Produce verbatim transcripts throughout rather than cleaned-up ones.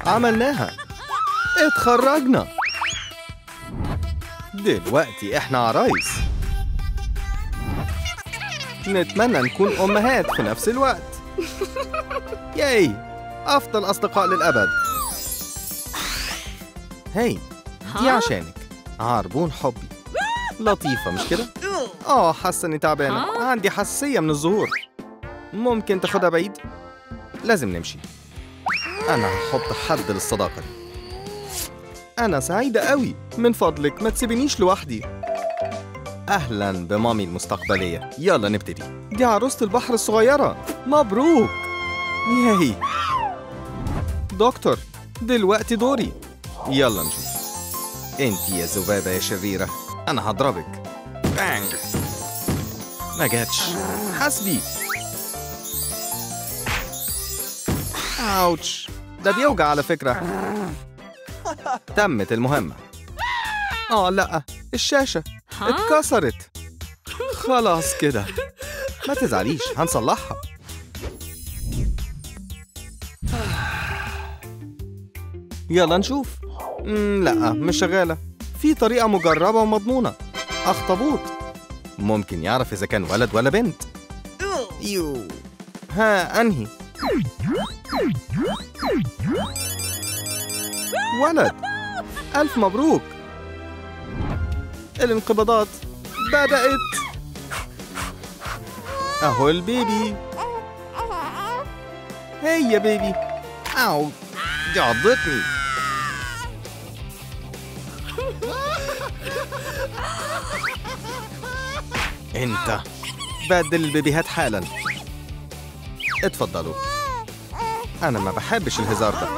عملناها. اتخرجنا. دلوقتي احنا عرايس. نتمنى نكون أمهات في نفس الوقت. ياي، أفضل أصدقاء للأبد. هاي، دي عشانك. عربون حبي. لطيفة مش كده؟ آه، حاسة إني تعبانة. عندي حساسية من الزهور. ممكن تاخدها بعيد؟ لازم نمشي. أنا هحط حد للصداقة دي. أنا سعيدة قوي. من فضلك ما تسيبنيش لوحدي. أهلاً بمامي المستقبلية. يلا نبتدي. دي عروسة البحر الصغيرة. مبروك. ياي. دكتور، دلوقتي دوري. يلا نشوف. انتي يا ذبابة يا شريرة، أنا هضربك. بانج. ما جاتش. حسبي. أوتش، ده بيوجع على فكرة. تمت المهمة. آه لأ، الشاشة اتكسرت. خلاص كده. ما تزعليش، هنصلحها. يلا نشوف. مم لأ، مش شغالة. في طريقة مجربة ومضمونة. أخطبوط ممكن يعرف إذا كان ولد ولا بنت. يو. ها، أنهي؟ ولد. ألف مبروك. الانقباضات بدأت. أهو البيبي. هي يا بيبي. أو، دي عضتني. انت بدل البيبيهات حالا. اتفضلوا. انا ما بحبش الهزار ده.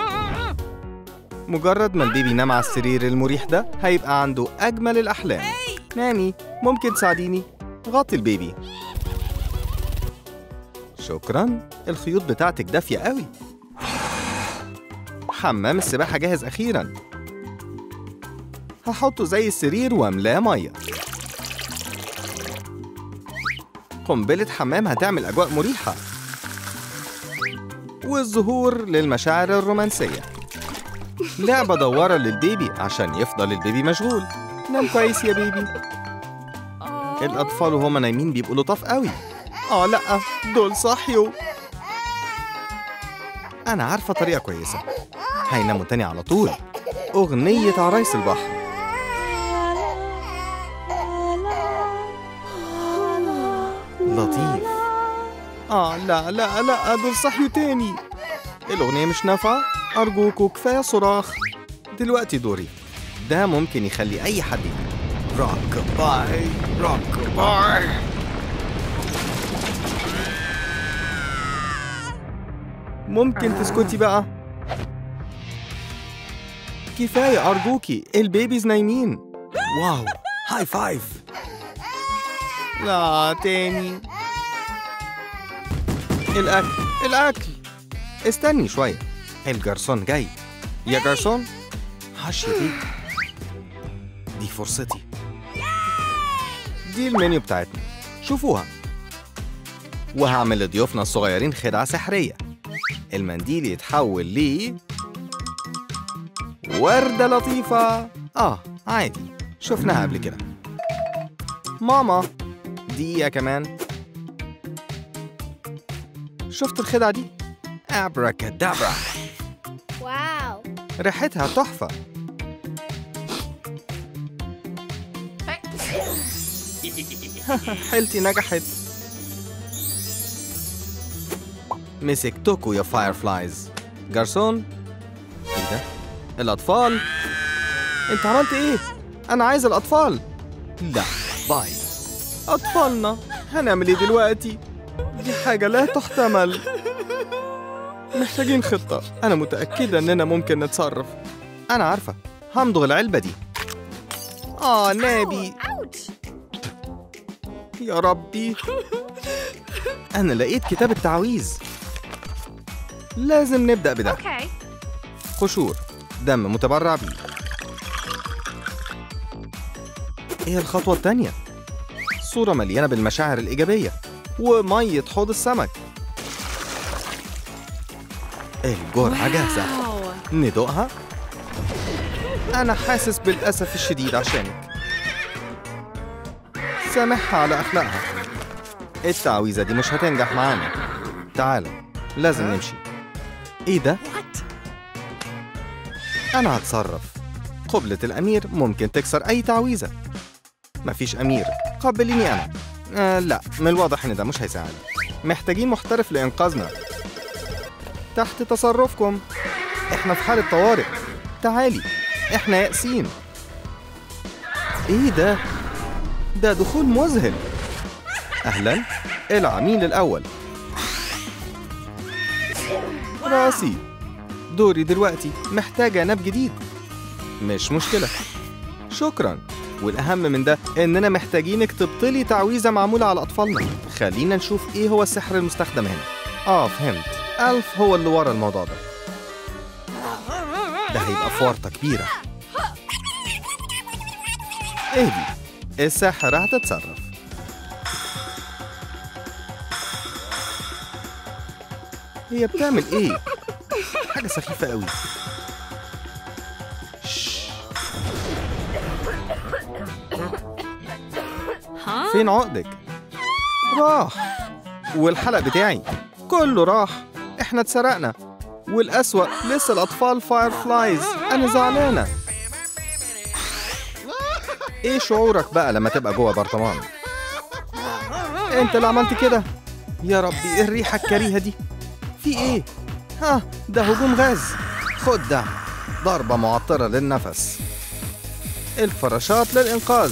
مجرد ما البيبي نام على السرير المريح ده هيبقى عنده اجمل الاحلام. ناني، ممكن تساعديني؟ غطي البيبي. شكرا. الخيوط بتاعتك دافية قوي. حمام السباحة جاهز اخيرا. هحطه زي السرير واملاه ميه. قنبلة حمام هتعمل أجواء مريحة. والزهور للمشاعر الرومانسية. لعبة دوارة للبيبي عشان يفضل البيبي مشغول. نام كويس يا بيبي. الأطفال وهما نايمين بيبقوا لطاف قوي. آه لأ، دول صحيوا. أنا عارفة طريقة كويسة. هيناموا تاني على طول. أغنية عرايس البحر. لطيف. آه لا لا لا، دول صحيوا تاني. الأغنية مش نافعة. أرجوكوا كفاية صراخ. دلوقتي دوري. ده ممكن يخلي أي حد ينام. روك باي روك باي. ممكن تسكتي بقى؟ كفاية أرجوكي، البيبيز نايمين. واو، هاي فايف. لا تاني. الأكل الأكل. استني شوية، الجرسون جاي. يا جرسون، هش يا بيبي. دي فرصتي. دي المنيو بتاعتنا، شوفوها. وهعمل لضيوفنا الصغيرين خدعة سحرية. المنديل يتحول لي وردة لطيفة. آه عادي، شفناها قبل كده. ماما، دقيقة كمان. شفت الخدعة دي؟ أبراكادابرا. واو، ريحتها تحفة. حيلتي نجحت. مسك توكو يا فايرفلايز. جرسون، ايه ده؟ الأطفال؟ انت عملت ايه؟ أنا عايز الأطفال. لا، باي. أطفالنا، هنعمل ايه دلوقتي؟ دي حاجة لا تحتمل. محتاجين خطة. أنا متأكدة إننا ممكن نتصرف. أنا عارفة، همضغ العلبة دي. آه نابي. يا ربي. أنا لقيت كتاب التعويذ. لازم نبدأ بده. قشور دم متبرع بيه. إيه الخطوة التانية؟ صورة مليانة بالمشاعر الإيجابية ومية حوض السمك. الجرعة جاهزة. ندوقها؟ أنا حاسس بالأسف الشديد عشانك. سامحها على أخلاقها. التعويذة دي مش هتنجح معانا. تعال، لازم نمشي. إيه ده؟ أنا هتصرف. قبلة الأمير ممكن تكسر أي تعويذة. مفيش أمير، قبليني أنا. آه لا، من الواضح إن ده مش هيساعد. محتاجين محترف لإنقاذنا. تحت تصرفكم. إحنا في حالة طوارئ. تعالي، إحنا يائسين. إيه ده؟ ده دخول مذهل. أهلاً، العميل الأول. راسي. دوري دلوقتي، محتاجة ناب جديد. مش مشكلة. شكراً. والأهم من ده إننا محتاجينك تبطلي تعويذة معمولة على أطفالنا. خلينا نشوف إيه هو السحر المستخدم هنا. آه فهمت، ألف هو اللي ورا الموضوع ده. ده هيبقى فورطة كبيرة. اهدي، الساحرة هتتصرف. هي بتعمل ايه؟ حاجة سخيفة قوي. فين عقدك؟ راح. والحلق بتاعي كله راح. احنا اتسرقنا. والأسوأ لسه الأطفال فاير فلايز. أنا زعلانة. إيه شعورك بقى لما تبقى جوه برطمان؟ أنت اللي عملت كده؟ يا ربي، إيه الريحة الكريهة دي؟ في إيه؟ ها، ده هجوم غاز. خد ده، ضربة معطرة للنفس. الفراشات للإنقاذ.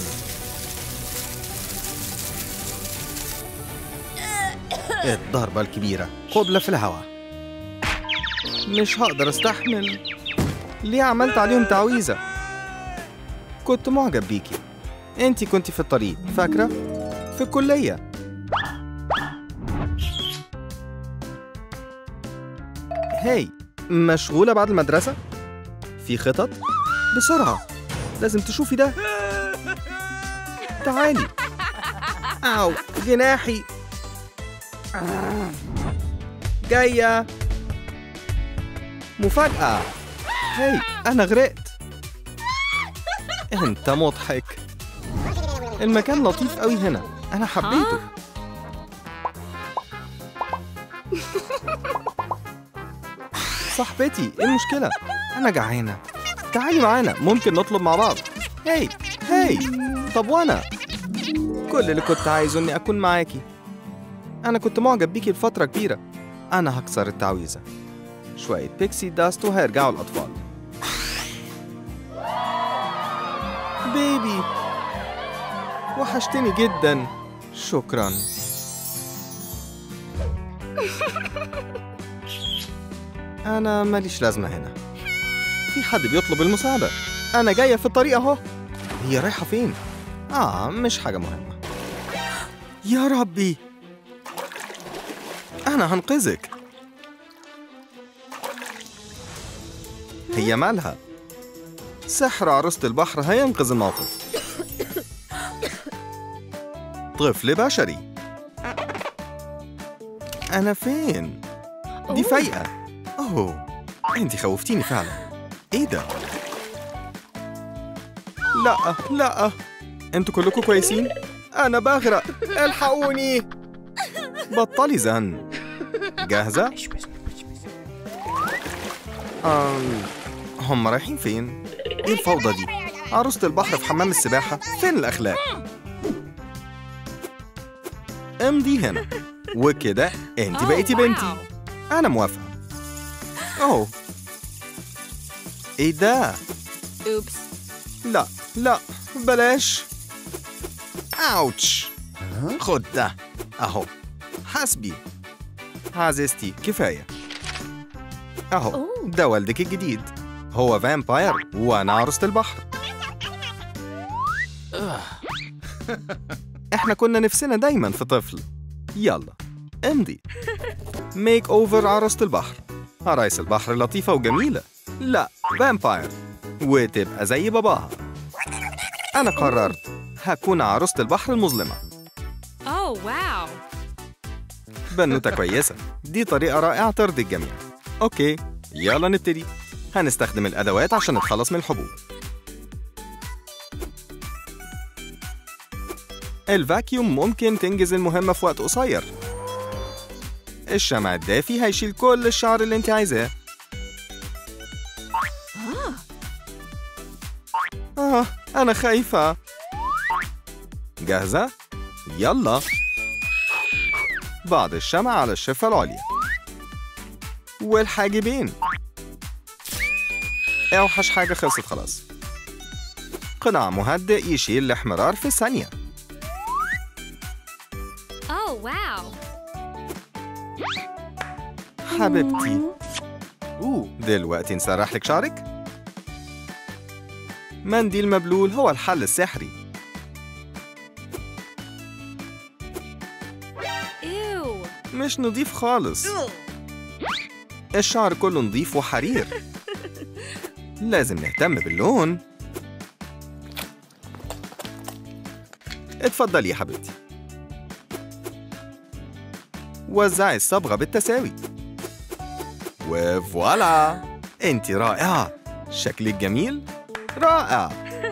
الضربة الكبيرة، قبلة في الهواء. مش هقدر استحمل. ليه عملت عليهم تعويذة؟ كنت معجب بيكي. انتي كنتي في الطريق، فاكرة؟ في الكلية. هاي، مشغولة بعد المدرسة؟ في خطط؟ بسرعة، لازم تشوفي ده. تعالي. أو جناحي. جاية. مفاجأة. هاي، أنا غرقت. أنت مضحك. المكان لطيف قوي هنا، أنا حبيته. صاحبتي، إيه المشكلة؟ أنا جعانة. تعالي معانا، ممكن نطلب مع بعض. هاي هاي، طب وأنا؟ كل اللي كنت عايزه إني أكون معاكي. أنا كنت معجب بيكي لفترة كبيرة. أنا هكسر التعويذة. شوية بيكسي داست وهيرجعوا الأطفال. بيبي، وحشتني جدا. شكرا. أنا ماليش لازمة هنا. في حد بيطلب المساعدة. أنا جاية في الطريق أهو. هي رايحة فين؟ آه مش حاجة مهمة. يا ربي، أنا هنقذك. هي مالها؟ سحر عروسة البحر هينقذ الموقف. طفل بشري. أنا فين؟ دي فايقة. أوه، أنتي خوفتيني فعلا. إيه ده؟ لا لا، أنتوا كلكم كويسين؟ أنا بغرق، الحقوني. بطلي زن. جاهزة؟ أم... هم رايحين فين؟ إيه الفوضى دي؟ عروسة البحر في حمام السباحة؟ فين الأخلاق؟ امضي هنا. وكده انت بقيتي بنتي. أنا موافقة. أوه، إيه ده؟ أوبس. لا لا، بلاش. أوتش. خد ده أهو. حسبي. عزيزتي، كفاية. أهو، ده والدك الجديد. هو فامباير وأنا عروسة البحر. إحنا كنا نفسنا دايماً في طفل. يلا امضي. ميك أوفر عروسة البحر. عرايس البحر لطيفة وجميلة. لا، فامباير، وتبقى زي باباها. أنا قررت هكون عروسة البحر المظلمة. أوه واو، بنوتة كويسة. دي طريقة رائعة ترضي الجميع. أوكي، يلا نبتدي. هنستخدم الأدوات عشان نتخلص من الحبوب. الفاكيوم ممكن تنجز المهمة في وقت قصير. الشمع الدافي هيشيل كل الشعر اللي انت عايزاه. آه أنا خايفة. جاهزة؟ يلا. بعض الشمع على الشفة العليا والحاجبين. أوحش حاجة خلصت خلاص. قناع مهدئ يشيل الاحمرار في ثانية. Oh, wow. حبيبتي. أوه دلوقتي نسرح لك شعرك. منديل مبلول هو الحل السحري. Ew. مش نضيف خالص. الشعر كله نضيف وحرير. لازم نهتم باللون. اتفضلي يا حبيبتي. وزعي الصبغة بالتساوي. وفوالا، انتي رائعة. شكلك جميل. رائع.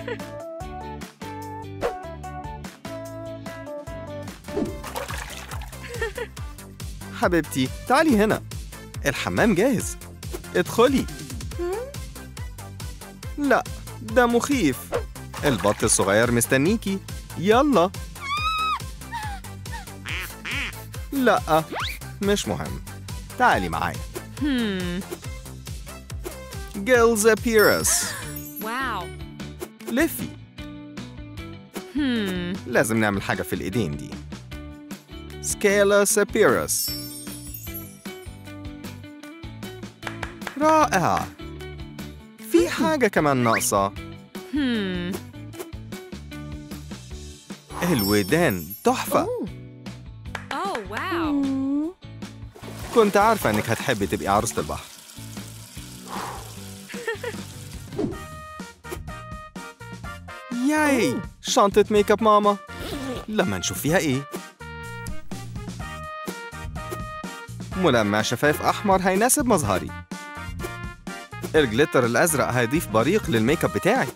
حبيبتي تعالي هنا، الحمام جاهز. ادخلي. لا ده مخيف. البط الصغير مستنيكي. يلا. لا مش مهم، تعالي معايا. Hmm. جيلزا بيرس. Wow. لفي. Hmm. لازم نعمل حاجة في الإيدين دي. سكيلا سابيرس. رائع. في حاجة كمان ناقصة. Hmm. الودان تحفة. Oh, wow. كنت عارفة إنك هتحبي تبقي عروسة البحر. ياي، شنطة ميك اب ماما. لما نشوف فيها إيه. ملمع شفايف أحمر هيناسب مظهري. الجليتر الأزرق هيضيف بريق للميك اب بتاعي.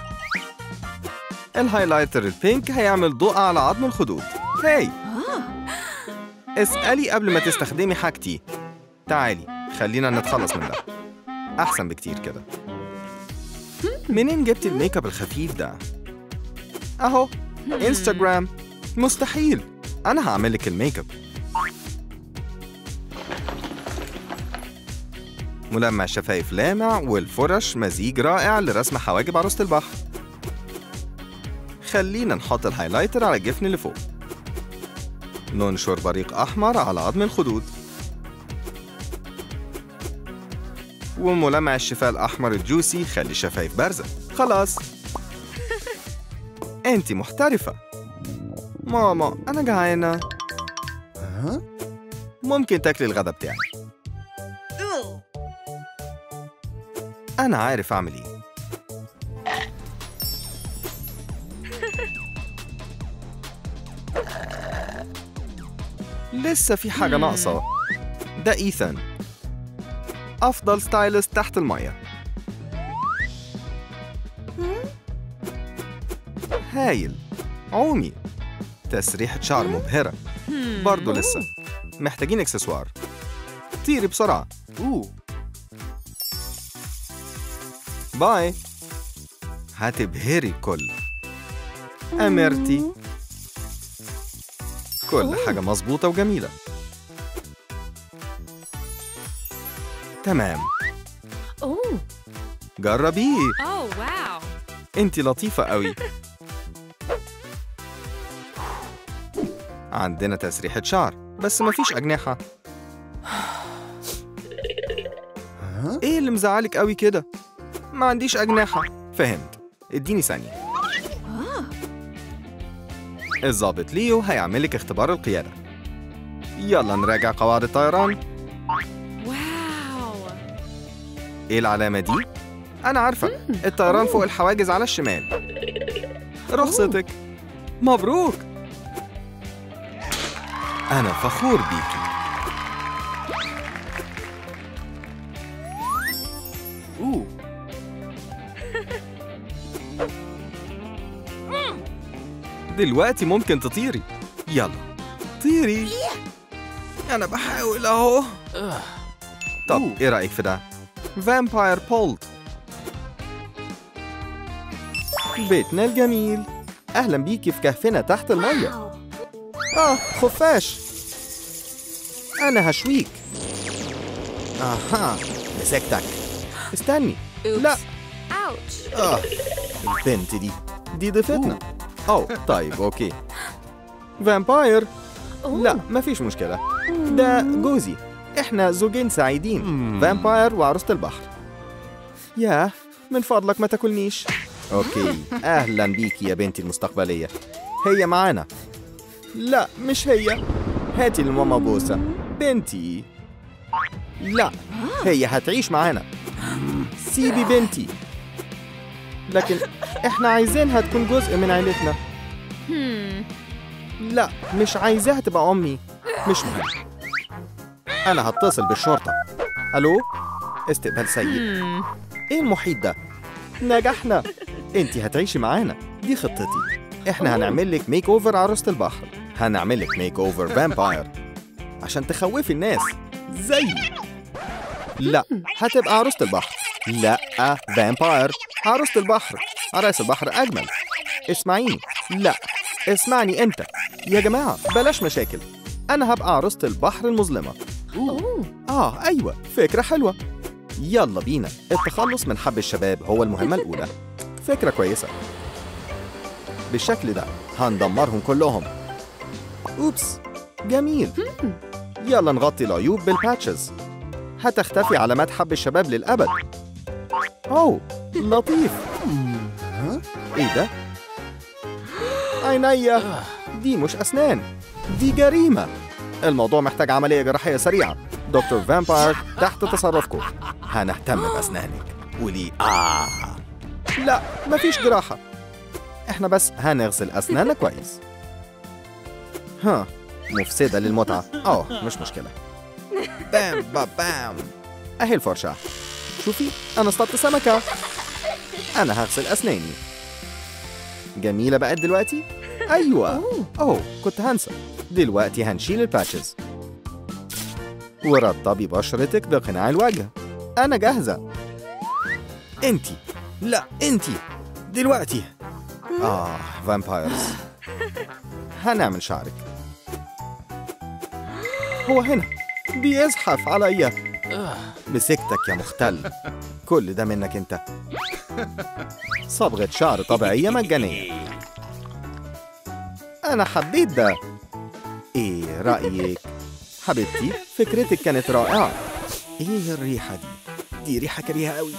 الهايلايتر البينك هيعمل ضوء على عظم الخدود. هاي، اسألي قبل ما تستخدمي حاجتي. تعالي خلينا نتخلص من ده. أحسن بكتير كده. منين جبتي الميك اب الخفيف ده؟ أهو انستغرام. مستحيل، أنا هعملك الميك اب. ملمع شفايف لامع والفرش مزيج رائع لرسم حواجب عروسة البحر. خلينا نحط الهايلايتر على الجفن اللي فوق. ننشر بريق أحمر على عظم الخدود. وملمع الشفاه الأحمر الجوسي خلي الشفايف بارزة. خلاص. أنتي محترفة. ماما أنا جعانة. ممكن تاكلي الغدا بتاعي. أنا عارف أعمل إيه. لسه في حاجة ناقصة. ده إيثان، أفضل ستايلست تحت المية. هايل. عومي. تسريحة شعر مبهرة. برضو لسه محتاجين إكسسوار. طيري بسرعة. أوه. باي. هتبهري الكل. أميرتي. كل حاجة مظبوطة وجميلة. تمام. جربيه. Oh, wow. انتي لطيفة قوي. عندنا تسريحة شعر بس مفيش أجنحة. ايه اللي مزعلك قوي كده؟ ما عنديش أجنحة. فهمت، اديني ثانية. الضابط ليو هيعملك اختبار القيادة. يلا نراجع قواعد الطيران. Wow. ايه العلامة دي؟ أنا عارفة، الطيران فوق الحواجز على الشمال. رخصتك. مبروك. أنا فخور بيكي. دلوقتي ممكن تطيري. يلا طيري. أنا بحاول أهو. طب إيه رأيك في ده؟ فامباير بولد. بيتنا الجميل. أهلا بيكي في كهفنا تحت المية. آه خفاش. أنا هشويك. أها مسكتك. استني. لا. Ouch. آه البنت دي دي ضيفتنا. أوه طيب أوكي. فامباير. لا مفيش مشكلة. ده جوزي. إحنا زوجين سعيدين. فامباير وعروسة البحر. ياه من فضلك ما تاكلنيش. أوكي أهلا بيكي يا بنتي المستقبلية. هي معانا. لا مش هي. هاتي لماما بوسة. بنتي. لا هي هتعيش معانا. سيبي بنتي. لكن إحنا عايزينها تكون جزء من عيلتنا. Hmm. لا مش عايزاها تبقى أمي. مش مهم. أنا هتصل بالشرطة. ألو استقبال سيء. Hmm. إيه المحيط ده؟ نجحنا. أنتي هتعيشي معانا. دي خطتي. إحنا هنعمل لك ميك أوفر عروسة البحر. هنعمل لك ميك أوفر فامباير عشان تخوفي الناس زي. لا هتبقى عروسة البحر. لا فامباير. عروسة البحر. عرايس البحر أجمل. اسمعيني. لا اسمعني أنت. يا جماعة بلاش مشاكل. أنا هبقى عروسة البحر المظلمة. آه أيوة فكرة حلوة. يلا بينا. التخلص من حب الشباب هو المهمة الأولى. فكرة كويسة. بالشكل ده هندمرهم كلهم. أوبس جميل. يلا نغطي العيوب بالباتشز. هتختفي علامات حب الشباب للأبد. أوه لطيف. إيه ده؟ عينيا. دي مش أسنان. دي جريمة. الموضوع محتاج عملية جراحية سريعة. دكتور فامباير تحت تصرفكم. هنهتم بأسنانك. قولي آه. لا مفيش جراحة. إحنا بس هنغسل أسناننا كويس. ها مفسدة للمتعة. أوه مش مشكلة. بام بام بام. أهي الفرشة. شوفي أنا اصطدت سمكة. أنا هغسل أسناني. جميلة بقت دلوقتي؟ أيوة. أوه كنت هنسى. دلوقتي هنشيل الباتشز. ورطبي بشرتك بقناع الوجه. أنا جاهزة. أنتي. لا أنتي. دلوقتي. آه فامبايرز. هنعمل شعرك. هو هنا. بيزحف عليا. مسكتك يا مختل. كل ده منك أنت. صبغة شعر طبيعية مجانية. أنا حبيت ده. إيه رأيك؟ حبيبتي فكرتك كانت رائعة. إيه الريحة دي؟ دي ريحة كريهة قوي.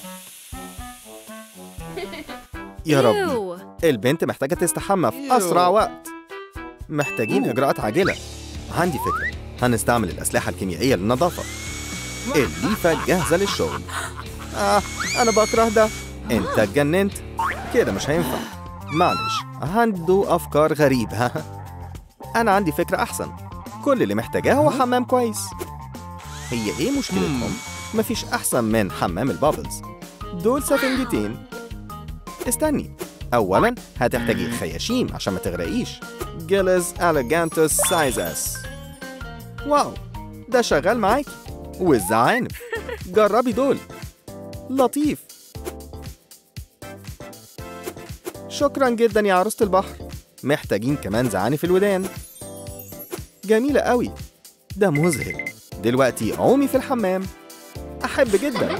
يا ربي Ew. البنت محتاجة تستحمى في أسرع وقت. محتاجين إجراءات عاجلة. عندي فكرة. هنستعمل الأسلحة الكيميائية للنظافة. الليفة جاهزة للشغل. آه أنا بكره ده. أنت اتجننت. كده مش هينفع. معلش عنده أفكار غريبة. أنا عندي فكرة أحسن. كل اللي محتاجاه هو حمام كويس. هي إيه مشكلتهم؟ مفيش أحسن من حمام البابلز. دول سفنجتين. استني. أولاً هتحتاجي خياشيم عشان ما تغرقيش. جيلز أليجانتوس سايز اس. واو ده شغال معاكي. والزعانف. جربي دول. لطيف. شكراً جداً يا عروسة البحر. محتاجين كمان زعانف الودان. جميلة قوي. ده مذهل. دلوقتي عومي في الحمام. أحب جداً.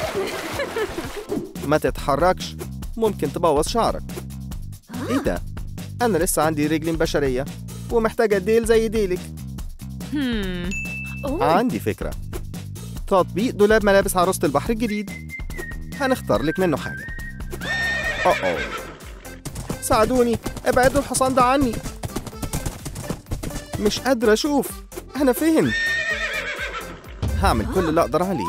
ما تتحركش. ممكن تبوظ شعرك. إيه ده؟ أنا لسه عندي رجل بشرية ومحتاجة ديل زي ديلك. Hmm. عندي فكرة. تطبيق دولاب ملابس عروسة البحر الجديد. هنختار لك منه حاجة. أوه أوه ساعدوني. ابعدوا الحصان ده عني. مش قادرة أشوف. أنا فين؟ هعمل كل اللي أقدر عليه.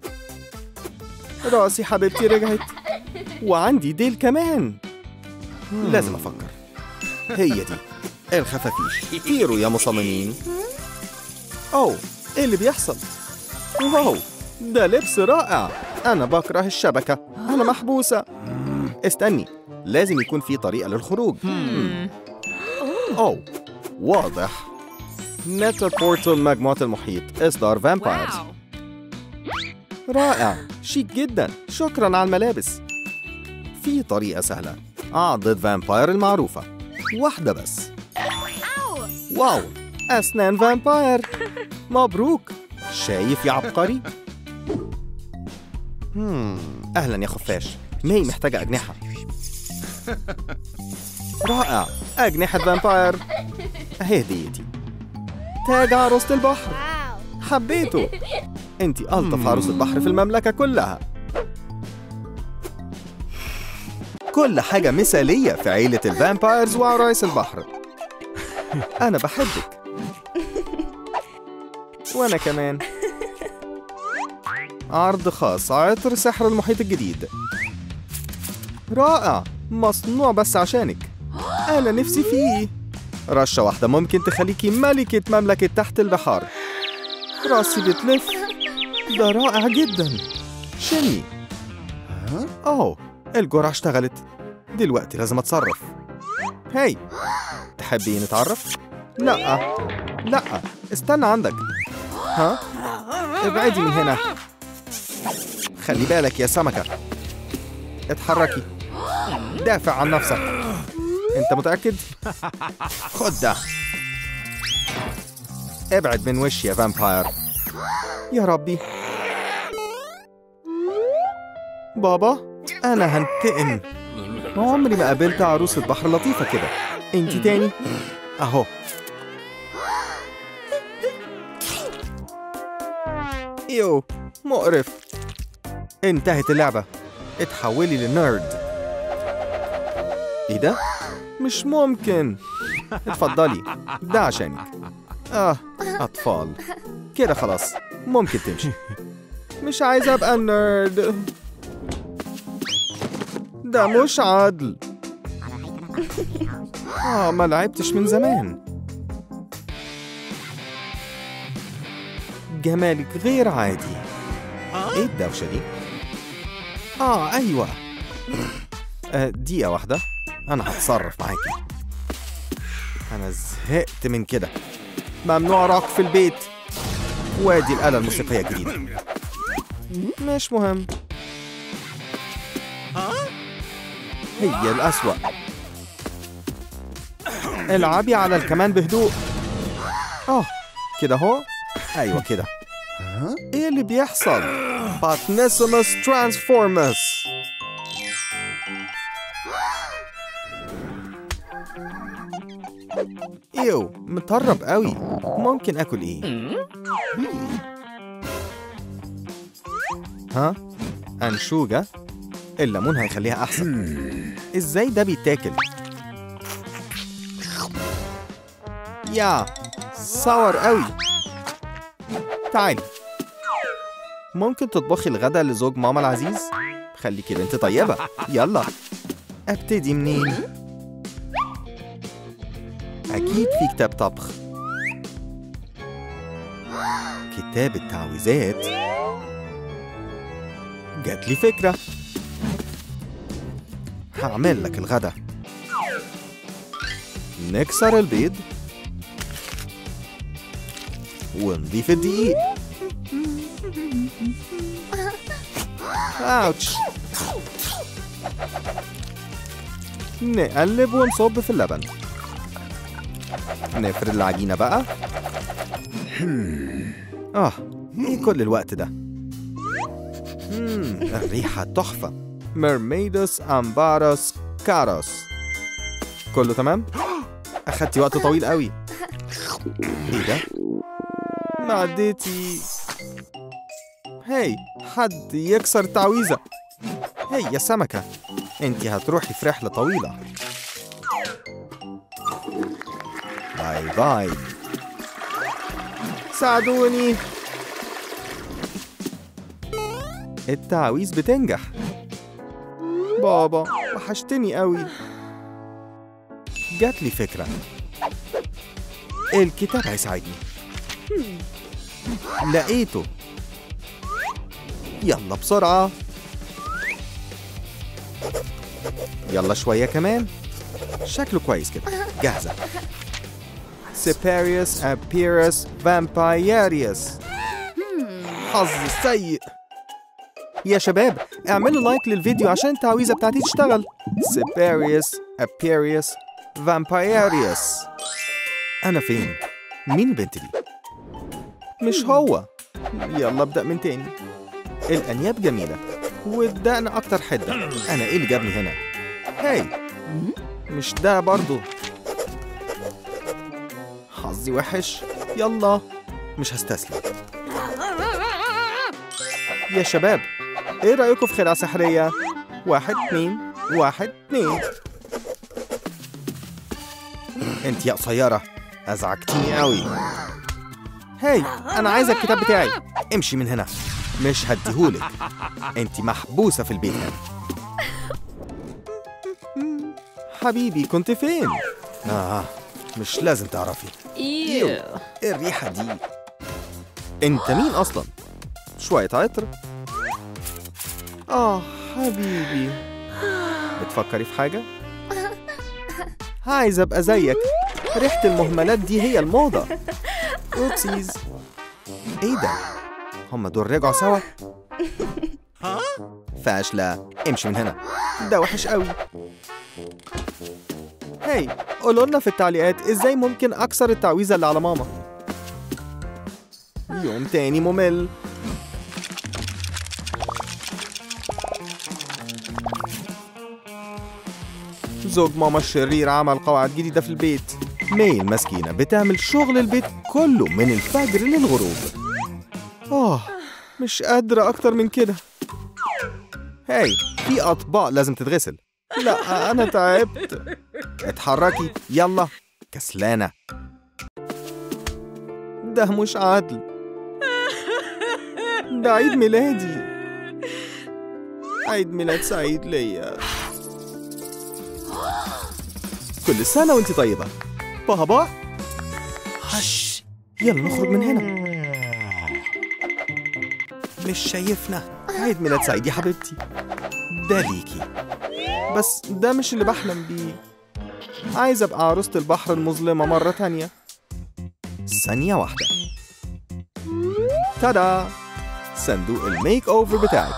راسي حبيبتي رجعت. وعندي ديل كمان. لازم أفكر. هي دي الخفافيش. طيروا يا مصممين. أوه إيه اللي بيحصل؟ واو ده لبس رائع. أنا بكره الشبكة. أنا محبوسة. استني، لازم يكون في طريقة للخروج. Hmm. أوه، واضح. نت بورتال مجموعة المحيط إصدار فامبايرز. Wow. رائع، شيك جدا. شكرا على الملابس. في طريقة سهلة أعضد فامباير المعروفة، واحدة بس. واو، أسنان فامباير. مبروك. شايف يا عبقري؟ هم. أهلا يا خفاش. ماي محتاجة أجنحة. رائع، أجنحة فامباير. أهي هديتي. تاج عروسة البحر. واو. حبيته. انتي ألطف عروسة بحر في المملكة كلها. كل حاجة مثالية في عيلة الفامبايرز وعرايس البحر. أنا بحبك. وأنا كمان. عرض خاص، عطر سحر المحيط الجديد. رائع، مصنوع بس عشانك. أنا نفسي فيه. رشة واحدة ممكن تخليكي ملكة مملكة تحت البحار. راسي بتلف. ده رائع جدا. شمي. أوه، الجرعة اشتغلت. دلوقتي لازم أتصرف. هاي، تحبي نتعرف؟ لا لا، استنى عندك. ها؟ ابعدي من هنا. خلي بالك يا سمكة. اتحركي. دافع عن نفسك. انت متأكد؟ خد ده. ابعد من وشي يا فامباير. يا ربي. بابا، أنا هنتقم. عمري ما قابلت عروسة بحر لطيفة كده. انتي تاني؟ أهو. يو، مقرف. انتهت اللعبة. اتحولي لنيرد. ايه ده؟ مش ممكن. اتفضلي، ده عشانك. اه، أطفال. كده خلاص، ممكن تمشي. مش عايزة أبقى نيرد. ده مش عدل. آه، ما لعبتش من زمان. جمالك غير عادي. ايه الدوشة دي؟ آه، أيوة. آه، دقيقة واحدة. أنا هتصرف معاكي. أنا زهقت من كده. ممنوع راق في البيت. وادي الآلة الموسيقية الجديدة. مش مهم. هي الأسوأ. العبي على الكمان بهدوء. آه، كده هو؟ أيوة كده. إيه اللي بيحصل؟ باتنيسيموس ترانسفورمس. إيو، مطرب قوي. ممكن أكل إيه؟ ها؟ أنشوجة؟ الليمون هيخليها أحسن. إزاي ده بيتاكل؟ يا صور قوي. تعالي. ممكن تطبخي الغداء لزوج ماما العزيز؟ خلي كده، انت طيبة. يلا، ابتدي منين؟ أكيد في كتاب طبخ. كتاب التعويذات. جات لي فكرة. هعمل لك الغداء. نكسر البيض ونضيف الدقيق. اوتش. نقلب ونصب في اللبن. نفرد العجينة بقى. اه، ايه كل الوقت ده؟ مم، الريحة تحفة. ميرميدوس أمباروس كاروس. كله تمام؟ أخدتي وقت طويل قوي. ايه ده؟ معدتي. هاي، حد يكسر التعويذة. هاي يا سمكة، انتي هتروحي في رحلة طويلة. باي باي. ساعدوني. التعويذ بتنجح. بابا، وحشتني قوي. جات لي فكرة. الكتاب هيساعدني. لقيته. يلا بسرعة. يلا شوية كمان. شكله كويس كده. جاهزة. سيبيريوس أبيرس فامبايريوس. حظ سيء. يا شباب اعملوا لايك للفيديو عشان التعويذة بتاعتي تشتغل. سيبيريوس أبيرس فامبايريوس. أنا فين؟ مين البنت دي؟ مش هو. يلا ابدأ من تاني. الأنياب جميلة والدقن أكتر حدة. أنا إيه اللي جابني هنا؟ هاي مش ده برضو. حظي وحش. يلا مش هستسلم. يا شباب إيه رأيكم في خدعة سحرية؟ واحد اتنين واحد اتنين. انت يا قصيرة أزعجتيني قوي. هاي أنا عايزة الكتاب بتاعي. امشي من هنا. مش هديهولك. انت محبوسة في البيت هنا. حبيبي كنت فين؟ آه مش لازم تعرفي. ايوه. ايه الريحة دي؟ انت مين أصلا؟ شوية عطر. آه حبيبي بتفكري في حاجة؟ عايز أبقى زيك. ريحة المهملات دي هي الموضة. أوبسيز. إيه ده؟ هما دول رجعوا سوا؟ فاشلة. امشي من هنا. ده وحش قوي. هاي قولوا لنا في التعليقات إزاي ممكن أكسر التعويذة اللي على ماما. يوم تاني ممل. زوج ماما الشرير عمل قواعد جديدة في البيت. ماي المسكينة بتعمل شغل البيت كله من الفجر للغروب. آه مش قادرة أكتر من كده. هاي في أطباق لازم تتغسل. لا أنا تعبت. اتحركي يلا. كسلانة. ده مش عدل. ده عيد ميلادي. عيد ميلاد سعيد ليا. كل سنة وانت طيبة. بابا هش. يلا نخرج من هنا. مش شايفنا. عيد ميلاد سعيد يا حبيبتي. ده ليكي. بس ده مش اللي بحلم بيه. عايز ابقى عروسة البحر المظلمة مرة تانية. ثانية واحدة. تادا صندوق الميك اوفر بتاعك.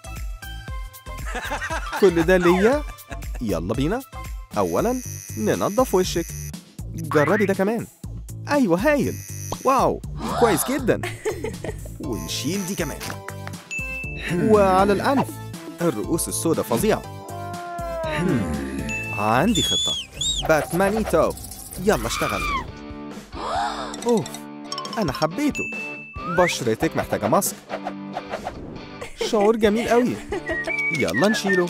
كل ده ليا. يلا بينا. أولاً ننظف وشك. جربي ده كمان. أيوة هايل. واو كويس جدا. ونشيل دي كمان. وعلى الأنف. الرؤوس السوداء فظيعة. عندي خطة. باتمانيتو. يلا اشتغل. أوف أنا حبيته. بشرتك محتاجة ماسك. شعور جميل قوي. يلا نشيله.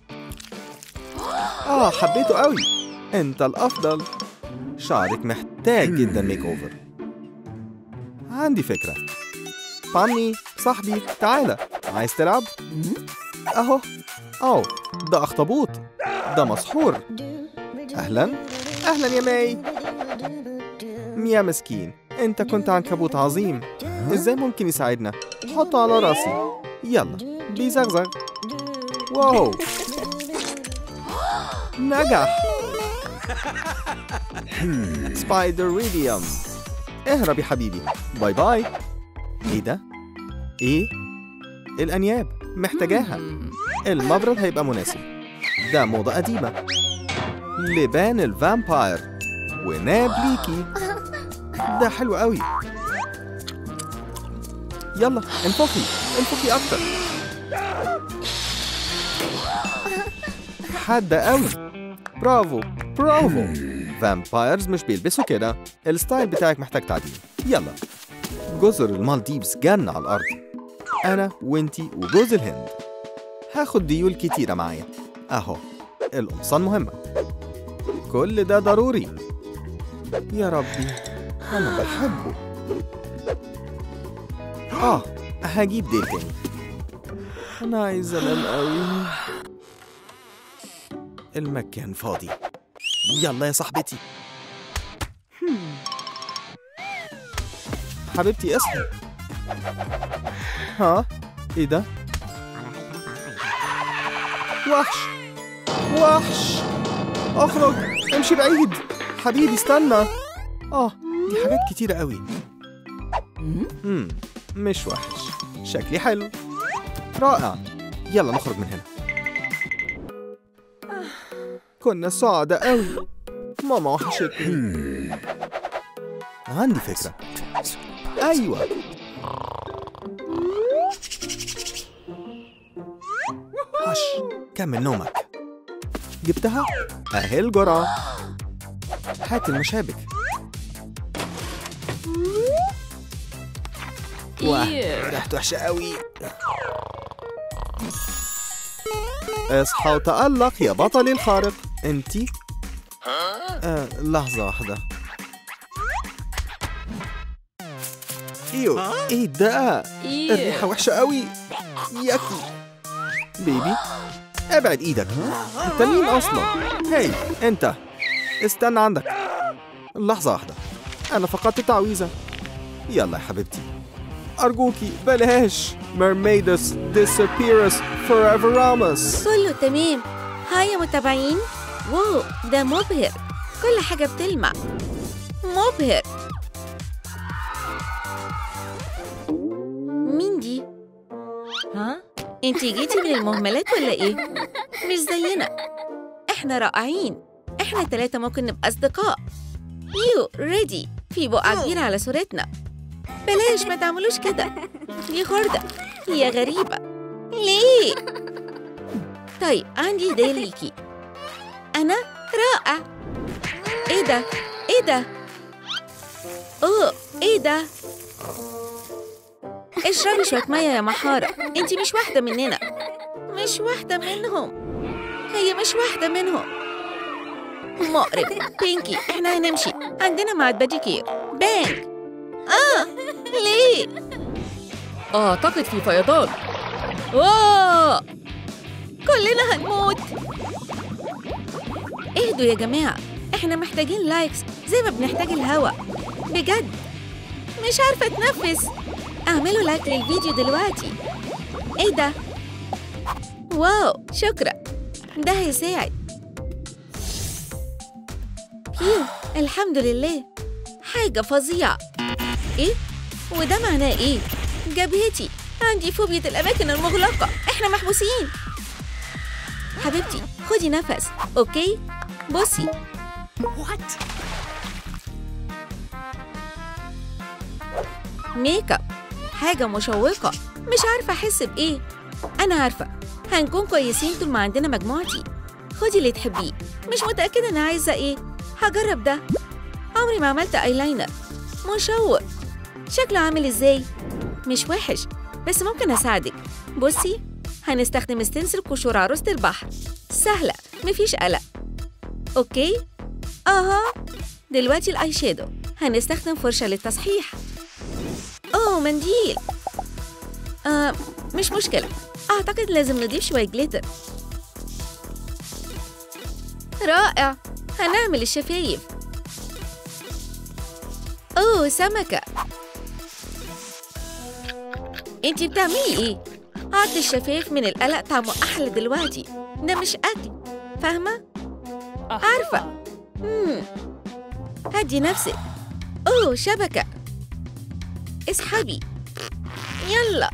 آه حبيته قوي. أنت الأفضل. شعرك محتاج جدا ميك أوفر. عندي فكرة. بامي صاحبي تعالى. عايز تلعب؟ أهو. أوه ده أخطبوط. ده مسحور. أهلا. أهلا يا ماي. يا مسكين أنت كنت عنكبوت عظيم. إزاي ممكن يساعدنا؟ حطه على راسي. يلا بيزغزغ. واو نجح. سبايدر ريديوم. اهرب يا حبيبي. باي باي. ايه ده؟ ايه؟ الأنياب محتاجاها. المبرد هيبقى مناسب. ده موضة قديمة. لبان الفامباير وناب ليكي. ده حلو قوي. يلا انفخي انفخي أكتر. حادة قوي. برافو برافو. فامبايرز مش بيلبسوا كده. الستايل بتاعك محتاج تعديل. يلا. جزر المالديفز جنة على الأرض. أنا وإنتي وجوز الهند. هاخد ديول كتيرة معايا. أهو القمصان مهمة. كل ده ضروري. يا ربي أنا بحبه. آه هجيب ديل تاني. أنا عايز أنام قوي. المكان فاضي. يلا يا صاحبتي. حبيبتي اصحي. ها ايه ده؟ وحش وحش، اخرج، امشي بعيد حبيبي، استنى. اه دي حاجات كتيرة قوي. امم مش وحش، شكلي حلو، رائع. يلا نخرج من هنا. كنا سعداء قوي. ماما وحشتني. عندي فكرة. أيوة، هش، كمل نومك. جبتها؟ أهي الجرعة. هات المشابك. واه، ريحته وحشة قوي. اصحى وتألق يا بطلي الخارق. انتي؟ آه، لحظة واحدة. ايوه، ايه ده؟ الريحة وحشة قوي. ياكي. بيبي، ابعد ايدك. انت مين اصلا؟ هاي انت، استنى عندك. لحظة واحدة، انا فقدت التعويذة. يلا يا حبيبتي، أرجوكي بلاش. Mermaidus disappears forever. كله تمام. هاي يا متابعين. واو، ده مبهر. كل حاجة بتلمع. مبهر. مين دي؟ ها؟ انتي جيتي من المهملات ولا ايه؟ مش زينا، احنا رائعين. احنا ثلاثة ممكن نبقى أصدقاء. يو ريدي. في بقعة كبيرة على صورتنا. بلاش، ما تعملوش كده. دي خردة، هي غريبة. ليه؟ طيب عندي هدية ليكي. أنا رائع. إيه ده؟ إيه ده؟ أوه، إيه ده؟ اشربي شوية مية يا محارة. أنتي مش واحدة مننا. مش واحدة منهم. هي مش واحدة منهم. مقرب. بينكي، إحنا هنمشي. عندنا ميعاد باديكير. بانك. آه، ليه؟ أعتقد في فيضان. واو، كلنا هنموت. اهدوا يا جماعة، احنا محتاجين لايكس زي ما بنحتاج الهواء. بجد مش عارفة اتنفس. اعملوا لايك للفيديو دلوقتي. ايه ده؟ واو، شكرا، ده هيساعد. هيو، الحمد لله. حاجة فظيعة. ايه؟ وده معناه ايه؟ جبهتي، عندي فوبيا الأماكن المغلقة. إحنا محبوسين. حبيبتي، خدي نفس، أوكي؟ بصي. What؟ ميك اب، حاجة مشوقة. مش عارفة أحس بإيه. أنا عارفة، هنكون كويسين طول ما عندنا مجموعتي. خدي اللي تحبيه. مش متأكدة أنا عايزة إيه. هجرب ده. عمري ما عملت أيلاينر. مشوق. شكله عامل إزاي؟ مش وحش، بس ممكن أساعدك. بصي، هنستخدم ستنسل قشور عروسة البحر. سهلة، مفيش قلق. أوكي؟ أها. دلوقتي الآي شادو. هنستخدم فرشة للتصحيح. أوه، منديل. آه، مش مشكلة. أعتقد لازم نضيف شوية جليتر. رائع. هنعمل الشفايف. أوه، سمكة. انتي بتعملي ايه؟ عض الشفايف من القلق طعمه احلى دلوقتي. ده مش اكل، فاهمه؟ عارفه. امم هدي نفسك. اوه، شبكه. اسحبي، يلا.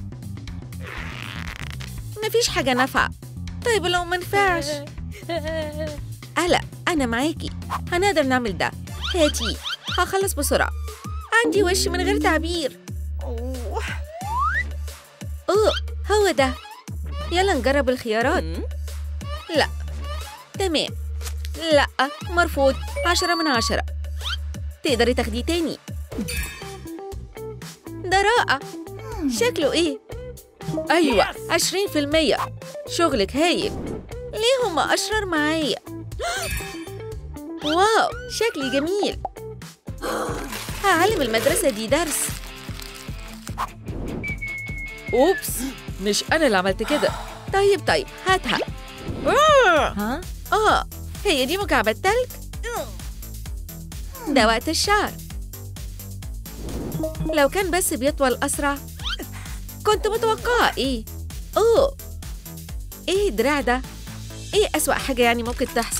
مفيش حاجه نافعه. طيب لو منفعش؟ قلق، انا معاكي. هنقدر نعمل ده. هاتي، هخلص بسرعه. عندي وش من غير تعبير. أوه، هو ده. يلا نجرب الخيارات. لا، تمام. لا، مرفوض. عشرة من عشرة. تقدري تاخديه تاني. ده رائع. شكله ايه؟ أيوة، عشرين في المية. شغلك هايل. ليه هما أشرار معايا؟ واو، شكلي جميل. هعلم المدرسة دي درس. أوبس، مش أنا اللي عملت كده. طيب طيب، هاتها. ها؟ آه، هي دي مكعبات تلج؟ ده وقت الشعر. لو كان بس بيطول أسرع. كنت متوقعة إيه؟ أوه، إيه الدراع ده؟ إيه أسوأ حاجة يعني ممكن تحصل؟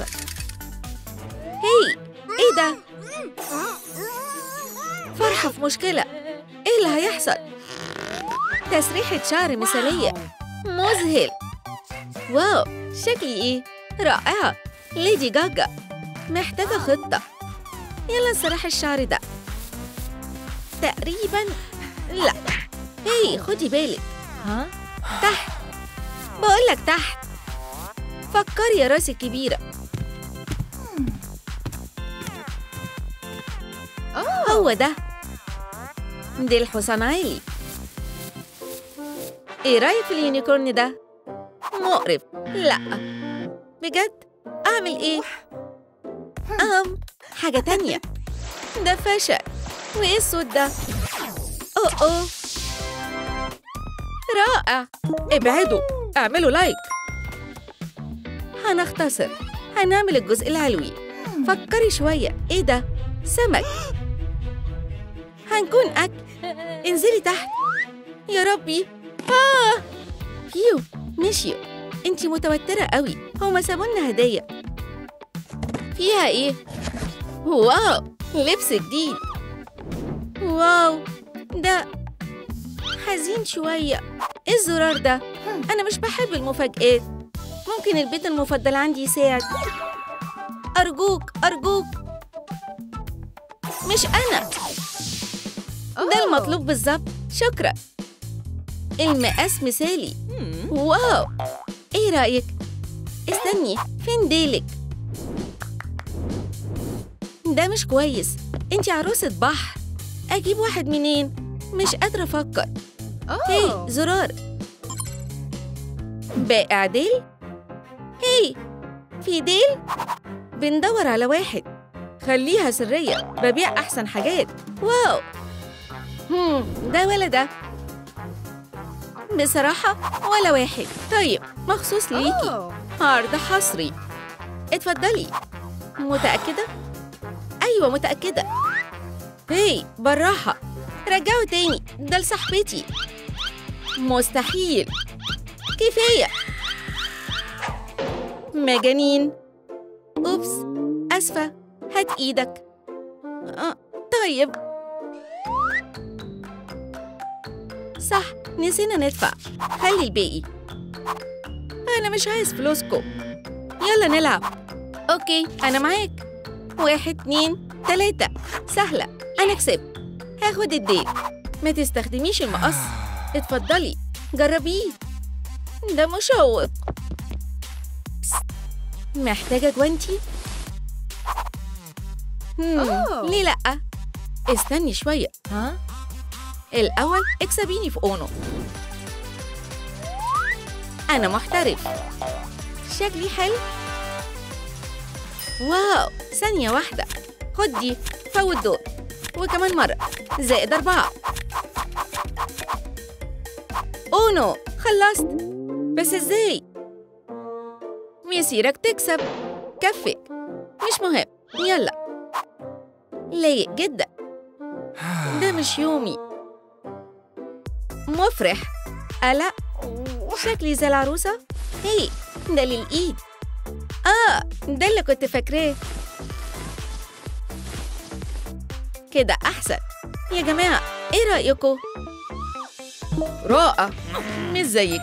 هي إيه ده؟ فرحة في مشكلة. إيه اللي هيحصل؟ تسريحة شعر مثالية، مذهل. واو، شكلي إيه؟ رائعة. ليدي جاجا. محتاجة خطة. يلا نسرح الشعر ده. تقريباً لا. هي خدي بالك. ها؟ تحت. بقولك تحت. فكري يا راسي الكبيرة. هو ده. دي الحصان عالي. ايه رأيك في اليونيكورن ده؟ مقرف. لا بجد؟ اعمل ايه؟ أم حاجة تانية. ده فشل. وايه الصوت ده؟ اوه اوه رائع. ابعدوا، اعملوا لايك. هنختصر، هنعمل الجزء العلوي. فكري شوية. ايه ده؟ سمك. هنكون أكل. انزلي تحت. يا ربي. آه فيو مشيوا. انتي متوترة قوي. هما سابولنا هدية. فيها ايه؟ واو، لبس جديد. واو، ده حزين شوية. ايه الزرار ده؟ أنا مش بحب المفاجآت. ممكن البيت المفضل عندي يساعد. أرجوك أرجوك. مش أنا. ده المطلوب بالظبط. شكرا. المقاس مثالي. واو، ايه رأيك؟ استني، فين ديلك؟ ده مش كويس. انتي عروسة بحر. اجيب واحد منين؟ مش قادرة افكر. هي زرار. بائع ديل. هي في ديل. بندور على واحد. خليها سرية، ببيع احسن حاجات. واو. هم ده ولا ده؟ بصراحة ولا واحد. طيب، مخصوص ليكي. عرض حصري. اتفضلي. متأكدة؟ أيوة متأكدة. هي بالراحة. رجعوا تاني، ده لصاحبتي. مستحيل. كفاية. مجانين. أوبس، أسفة. هات إيدك. آه. طيب. صح، نسينا ندفع. خلي الباقي. أنا مش عايز فلوسكم. يلا نلعب. أوكي، أنا معاك. واحد اتنين تلاتة. سهلة. أنا كسبت. هاخد الديل. ما تستخدميش المقص. اتفضلي، جربيه. ده مشوق. بس. محتاجة جوانتي؟ هم. ليه لأ؟ استني شوية. ها؟ الأول اكسبيني في أونو. أنا محترف. شكلي حلو. واو، ثانية واحدة. خد دي. فوت دور. وكمان مرة. زائد أربعة. أونو، خلصت. بس إزاي؟ مسيرك تكسب. كفك. مش مهم. يلا. لايق جدا. ده مش يومي. مفرح. ألا شكلي زي العروسة. هي ده للإيد. آه ده اللي كنت فاكراه. كده أحسن. يا جماعة إيه رأيكم؟ رائع. مش زيك.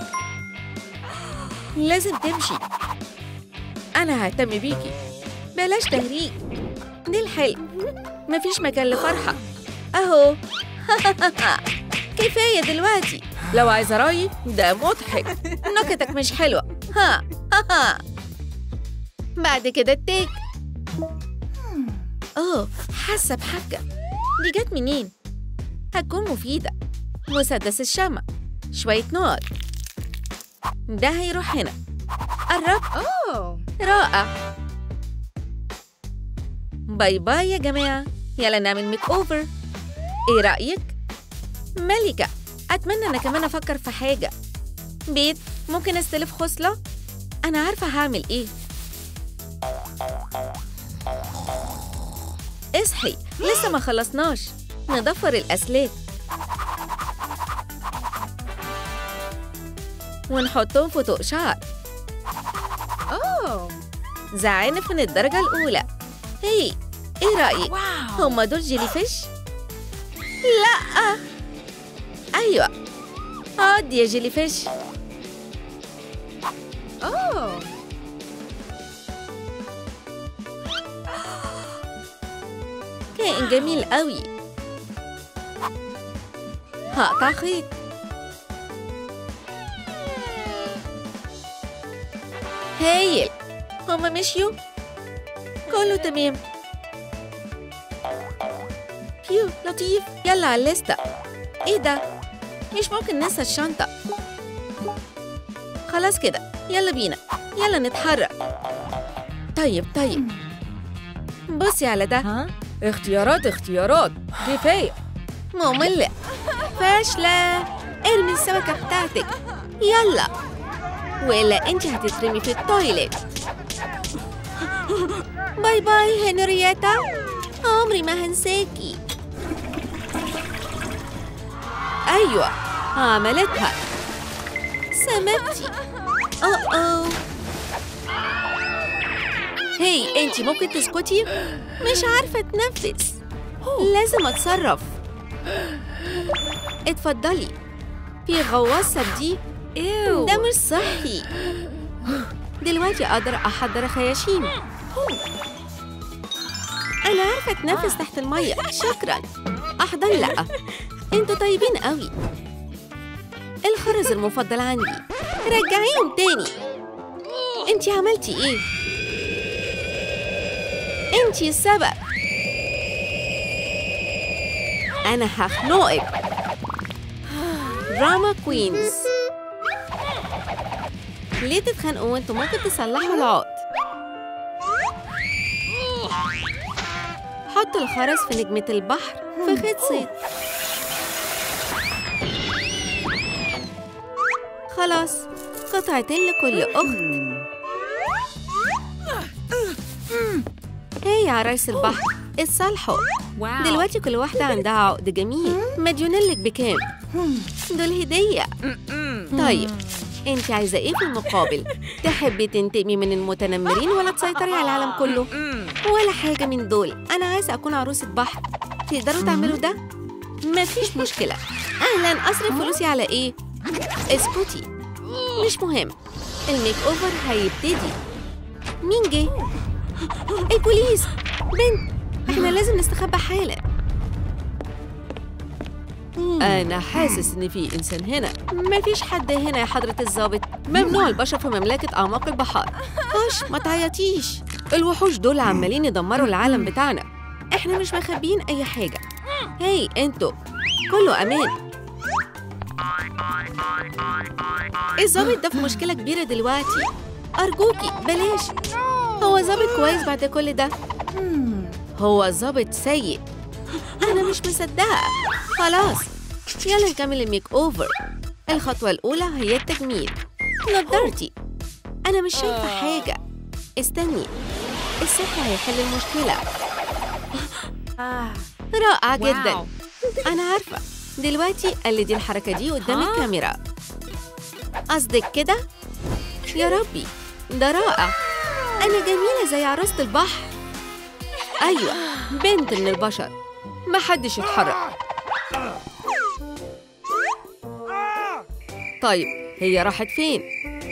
لازم تمشي. أنا ههتم بيكي. بلاش تهريج. دي الحلم. مفيش مكان لفرحة. أهو. كفاية دلوقتي. لو عايزة رأيي ده مضحك. نكتك مش حلوة. ها ها. بعد كده التيك. أوه، حاسة بحاجة. دي جت منين؟ هتكون مفيدة. مسدس الشمع. شوية نار. ده هيروح هنا. قرب. أوه رائع. باي باي يا جماعة. يلا نعمل ميك أوفر. إيه رأيك؟ ملكة، أتمنى أنا كمان أفكر في حاجة. بيت، ممكن أستلف خصلة؟ أنا عارفة هعمل إيه. اصحي، لسه ما خلصناش. نضفر الأسلاك ونحطهم في طوق شعر. زعانف من الدرجة الأولى. هي إيه رأيك؟ هما دول جيلي فيش؟ لأ. أيوة، عادي يا جيلي فيش. أوه. كائن جميل قوي. هقطع خيط. هايل. هما مشيوا؟ كله تمام. بيو لطيف. يلا على الليستة. ايه ده؟ مش ممكن ننسى الشنطة. خلاص كده، يلا بينا. يلا نتحرك. طيب طيب، بصي على ده. ها؟ اختيارات اختيارات، كفاية. مملة. فاشلة. ارمي السمكة بتاعتك. يلا، وإلا أنت هتترمي في التويليت. باي باي هنرياتا، عمري ما هنساكي. أيوة، عملتها. سمكتي. أوه أوه. هي أنت ممكن تسكتي؟ مش عارفة أتنفس. لازم أتصرف. اتفضلي. في غواصة دي. ده مش صحي. دلوقتي أقدر أحضر خياشيم. أنا عارفة أتنفس تحت المية. شكراً. أحضر لأ. أنتوا طيبين قوي. الخرز المفضل عندي. رجعيهم تاني. أنتي عملتي إيه؟ أنتي السبب. أنا هخنقك. دراما كوينز. ليه تتخانقوا وانتوا ممكن تصلحوا العقد؟ حطوا الخرز في نجمة البحر في خيط صيد. خلاص، قطعتين لكل أخت. هاي عرايس البحر، اتصالحوا. واو. دلوقتي كل واحدة عندها عقد جميل. مديونلك بكام؟ دول هدية. طيب، انت عايزة ايه في المقابل؟ تحبي تنتقمي من المتنمرين ولا تسيطري على العالم كله؟ ولا حاجة من دول. أنا عايزة أكون عروسة بحر. تقدروا تعملوا ده؟ مفيش مشكلة. أهلاً. أصرف فلوسي على إيه؟ اسكتي. مش مهم. الميك أوفر هيبتدي. مين جه؟ البوليس. بنت، إحنا لازم نستخبى حالا. أنا حاسس إن في إنسان هنا. مفيش حد هنا يا حضرة الضابط. ممنوع البشر في مملكة أعماق البحار. خش، ما تعيطيش. الوحوش دول عمالين يدمروا العالم بتاعنا. إحنا مش مخبيين أي حاجة. هاي أنتوا، كله أمان. الضابط ده في مشكلة كبيرة دلوقتي. أرجوكي بلاش. هو ضابط كويس بعد كل ده؟ هو ضابط سيء. أنا مش مصدقة. خلاص، يلا نكمل الميك أوفر. الخطوة الأولى هي التجميل. نضارتي. أنا مش شايفة حاجة. استني، السحر هيحل المشكلة. رائع جدا. واو. أنا عارفة. دلوقتي قلدي الحركة دي قدام ها؟ الكاميرا. قصدك كده؟ يا ربي، ده رائع. أنا جميلة زي عروسة البحر. أيوة، بنت من البشر. محدش يتحرك. طيب، هي راحت فين؟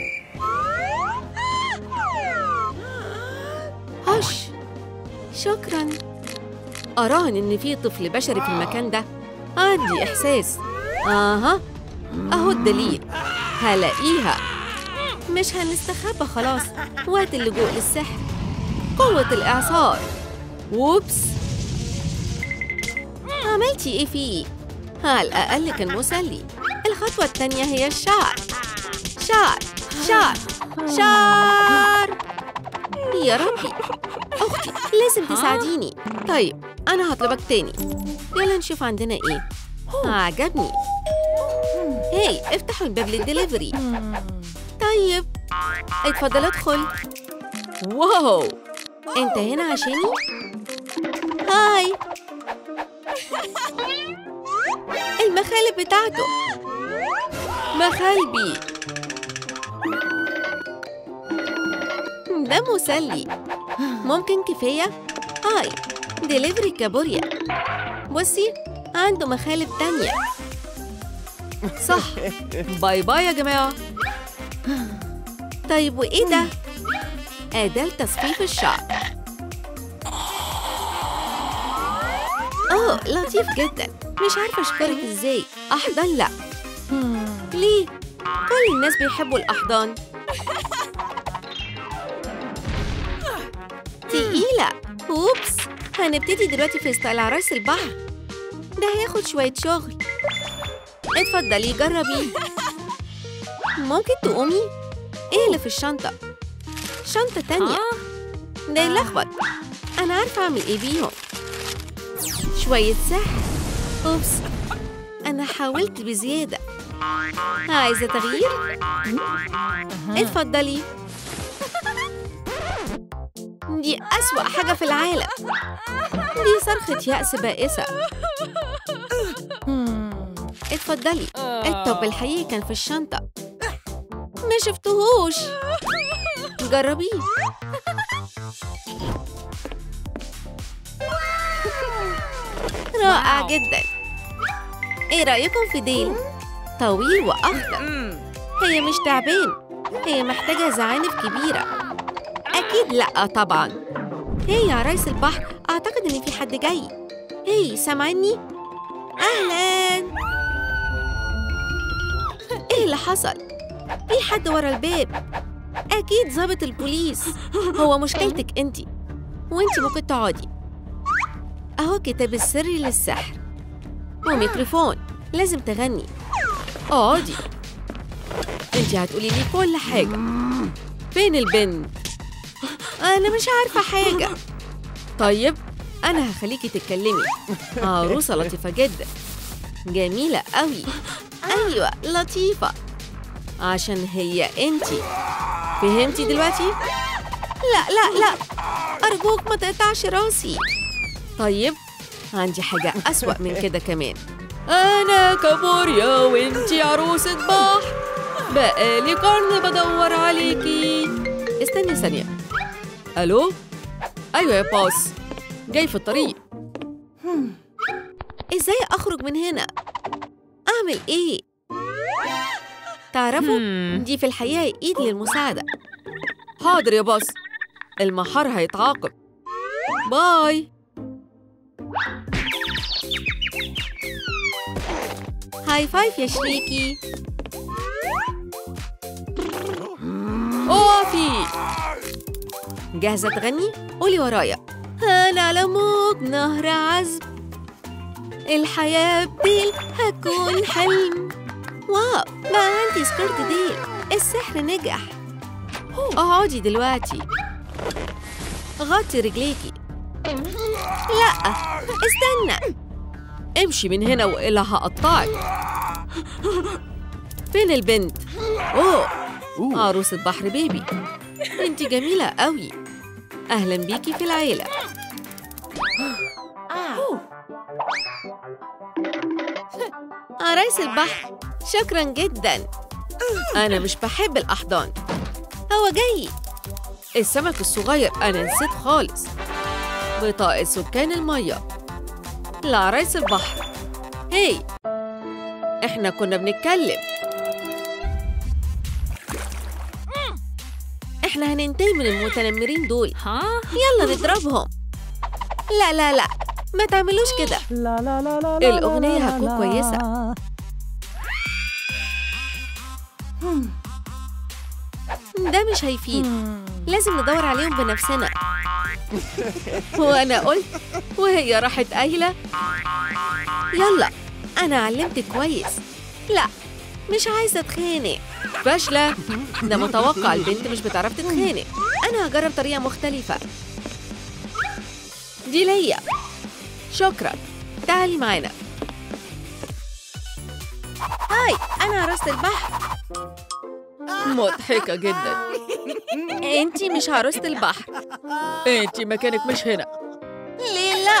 هش. شكراً. أراهن إن في طفل بشري في المكان ده. عندي إحساس. آها، أهو الدليل. هلاقيها. مش هنستخبى خلاص. وقت اللجوء للسحر. قوة الإعصار. ووبس. عملتي إيه فيه؟ على الأقل كان مسلي. الخطوة التانية هي الشعر. شعر شعر شعر. يا ربي، أختي لازم تساعديني. طيب، أنا هطلبك تاني. يلا نشوف عندنا إيه. عجبني. هاي، افتحوا الباب للدليفري. طيب، اتفضل ادخل. واو، انت هنا عشاني؟ هاي. المخالب بتاعته. مخالبي. ده مسلي. ممكن كفاية؟ هاي، ديليفري كابوريا. بصي، عنده مخالب تانية. صح. باي باي يا جماعة. طيب وإيه ده؟ أداة لتصفيف الشعر. أوه، لطيف جدا. مش عارفة أشكرك إزاي. أحضان لأ. ليه؟ كل الناس بيحبوا الأحضان. تقيلة. أوبس، هنبتدي دلوقتي في ستايل عرايس البحر. ده هياخد شوية شغل. اتفضلي جربي. ممكن تقومي؟ ايه اللي في الشنطة؟ شنطة تانية. ده يلخبط. أنا عارفة أعمل إيه بيهم. شوية سحر. أوبس، أنا حاولت بزيادة. عايزة تغيير؟ اتفضلي. دي أسوأ حاجة في العالم. دي صرخة يأس بائسة. اتفضلي. الطب الحقيقي كان في الشنطة. ما شفتهوش. جربيه. رائع جدا. ايه رأيكم في ديل؟ طويل وأخضر. هي مش تعبان. هي محتاجة زعانف كبيرة. أكيد لأ طبعاً. هي يا عرايس البحر، أعتقد إن في حد جاي. هي سامعني؟ أهلاً. إيه اللي حصل؟ في حد ورا الباب. أكيد ضابط البوليس. هو مشكلتك أنتِ، وأنتِ ممكن تقعدي. أهو كتاب السري للسحر وميكروفون. لازم تغني. اقعدي. أنتِ هتقولي لي كل حاجة. فين البنت؟ أنا مش عارفة حاجة. طيب أنا هخليكي تتكلمي. عروسة لطيفة جدا. جميلة قوي. أيوة لطيفة. عشان هي أنتي. فهمتي دلوقتي؟ لا لا لا، أرجوك ما تقطعش راسي. طيب عندي حاجة أسوأ من كده كمان. أنا كابوريا وأنتي عروسة بحر. بقالي قرن بدور عليكي. استني ثانية. ألو؟ أيوة يا باس، جاي في الطريق. إزاي أخرج من هنا؟ أعمل إيه؟ تعرفوا دي في الحقيقة إيد للمساعدة. حاضر يا باس، المحار هيتعاقب. باي. هاي فايف يا شريكي. أوفي. جاهزة تغني؟ قولي ورايا. أنا على موج نهر عذب. الحياة بديل هتكون حلم. واو، بقى عندي سكرت ديل. السحر نجح. اقعدي دلوقتي. غطي رجليكي. لا استنى. امشي من هنا وإلا هقطعك. فين البنت؟ اوه، عروسة بحر بيبي. انتي جميلة قوي. اهلا بيكي في العيلة. عرايس البحر، شكراً جداً. أنا مش بحب الأحضان. هو جاي. السمك الصغير أنا نسيت خالص. بطاقة سكان المية. لعرايس البحر. هاي، إحنا كنا بنتكلم. إحنا هننتهي من المتنمرين دول. يلا نضربهم. لا لا لا، ما تعملوش كده. الأغنية هتكون كويسة. ده مش هيفيد. لازم ندور عليهم بنفسنا. وأنا قلت وهي راحت قايلة. يلا، أنا علمتك كويس. لا، مش عايزة أتخانق. فاشلة. ده متوقع، البنت مش بتعرف تتخانق. أنا هجرب طريقة مختلفة. دي ليا. شكرا. تعالي معانا. هاي، أنا عروسة البحر. مضحكة جدا. أنتي مش عروسة البحر. أنتي مكانك مش هنا. ليه لا؟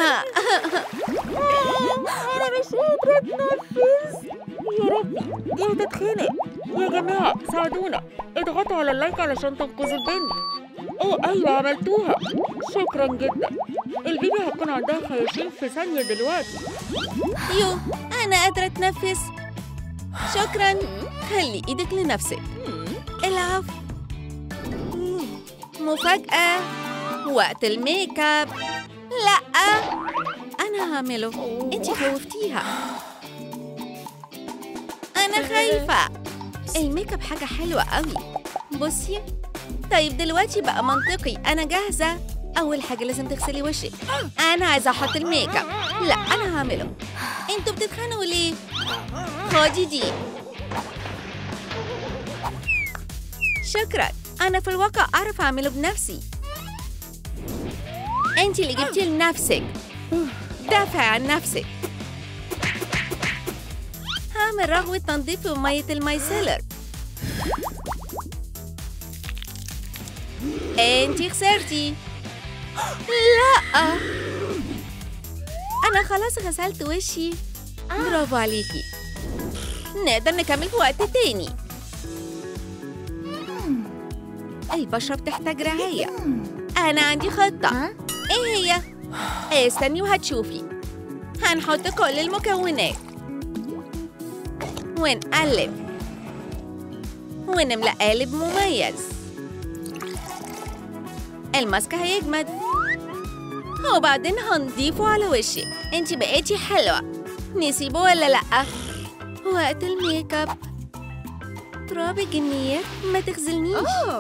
أنا مش قادرة أتنفس. يا ربي، دي هتتخنق. يا جماعة ساعدونا. اضغطوا على اللايك علشان تنقذوا البنت. أوه أيوة عملتوها. شكرا جدا. البيبي هتكون عندها خياشيم في ثانية دلوقتي. يو أنا قادرة أتنفس. شكرا. خلي إيدك لنفسك. العفو. مفاجأة. وقت الميك اب. لأ أنا هعمله. أنتي خوفتيها. أنا خايفة. الميك اب حاجة حلوة قوي. بصي. طيب دلوقتي بقى منطقي. أنا جاهزة. أول حاجة لازم تغسلي وشك. أنا عايزة أحط الميك اب. لا أنا هعمله. أنتوا بتتخانقوا ليه؟ خدي دي. شكرا. أنا في الواقع أعرف أعمله بنفسي. أنتي اللي جبتيه لنفسك. دافعي عن نفسك. هعمل رغوة تنظيف بمية المايسيلر. أنتي خسرتي. لا أنا خلاص غسلت وشي. برافو عليكي. نقدر نكمل في وقت تاني. البشرة بتحتاج رعاية. أنا عندي خطة. إيه هي؟ استني وهتشوفي. هنحط كل المكونات ونقلب ونملأ قالب مميز. الماسك هيجمد وبعدين هنضيفه على وشك. انتي بقيتي حلوة. نسيبه ولا لأ؟ وقت الميك اب. تراب الجنيات ما تخزلنيش.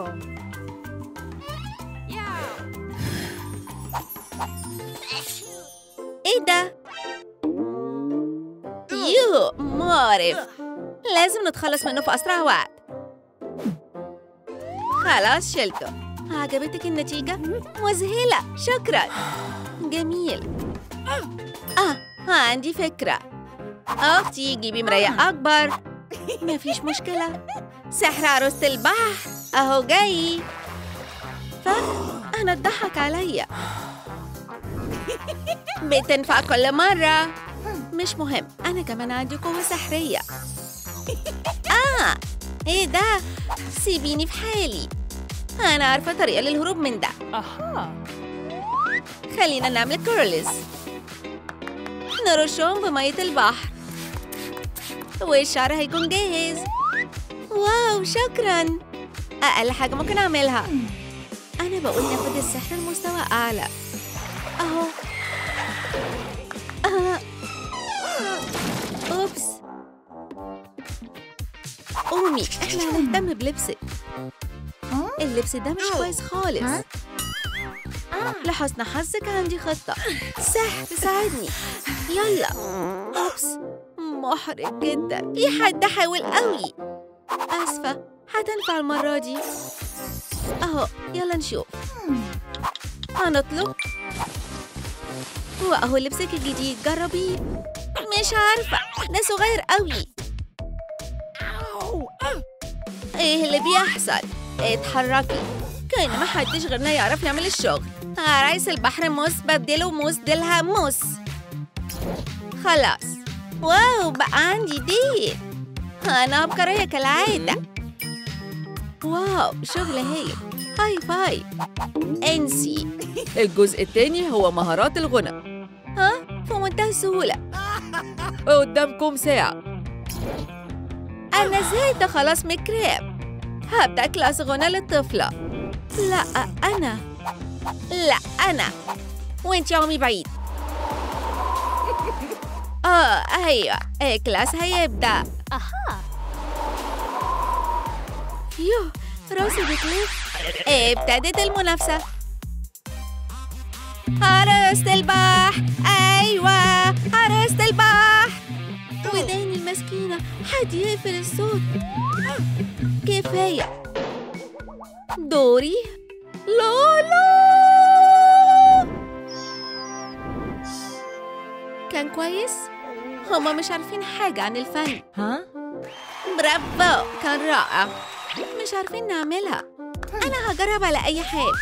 ايه ده؟ يو مقرف. لازم نتخلص منه في أسرع وقت. خلاص شلته. عجبتك النتيجة؟ مذهلة. شكرا. جميل. آه عندي فكرة. أختي جيبي مراية أكبر. مفيش مشكلة. سحر عروسة البحر أهو جاي. فخ أنا اتضحك عليا. بتنفع كل مرة. مش مهم. أنا كمان عندي قوة سحرية. آه إيه ده؟ سيبيني في حالي. أنا عارفة طريقة للهروب من ده. أها. خلينا نعمل كيرلز. نرشهم بمية البحر والشعر هيكون جاهز. واو شكراً. أقل حاجة ممكن أعملها. أنا بقول ناخد السحر لمستوى أعلى. أهو. آه. أوبس. قومي إحنا هنهتم بلبسك. اللبس ده مش كويس خالص. لحسن حظك عندي خطة. سحر تساعدني. يلا. أوبس محرج جدا. في حد حاول قوي. آسفة. هتنفع المرة دي. أهو يلا نشوف. هنطلب. وأهو لبسك الجديد. جربيه. مش عارفة ده صغير قوي. إيه اللي بيحصل؟ اتحركي. كأن ما حدش غيرنا يعرف نعمل الشغل. عرايس البحر موس بدله موس ديلها موس. خلاص. واو بقى عندي ديت. أنا عبقرية كالعادة. واو شغل هايل. هاي فاي. انسي. الجزء الثاني هو مهارات الغنى. ها؟ في منتهى السهولة. قدامكم ساعة. أنا زهقت خلاص من الكريب. هبدأ كلاس غنى للطفلة. لا أنا. لا أنا. وانتي عمي بعيد. آه أيوة الكلاس هيبدأ. أها. يوه راسي بتلف. ابتدت المنافسة. عروسة البحر. أيوة عروسة البحر. وداني المسكينة. حد يقفل الصوت. كفاية. دوري. لولا. كان كويس؟ هما مش عارفين حاجة عن الفن. ها؟ برافو كان رائع. مش عارفين نعملها. أنا هجرب على أي حال.